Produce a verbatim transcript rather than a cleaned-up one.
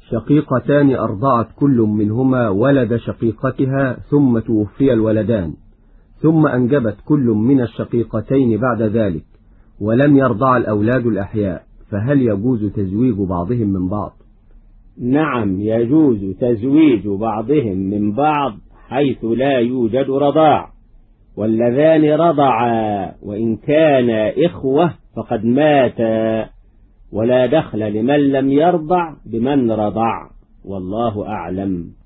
شقيقتان أرضعت كل منهما ولد شقيقتها ثم توفي الولدان، ثم أنجبت كل من الشقيقتين بعد ذلك ولم يرضع الأولاد الأحياء، فهل يجوز تزويج بعضهم من بعض؟ نعم، يجوز تزويج بعضهم من بعض حيث لا يوجد رضاع، واللذان رضعا وإن كانا إخوة فقد ماتا، ولا دخل لمن لم يرضع بمن رضع، والله أعلم.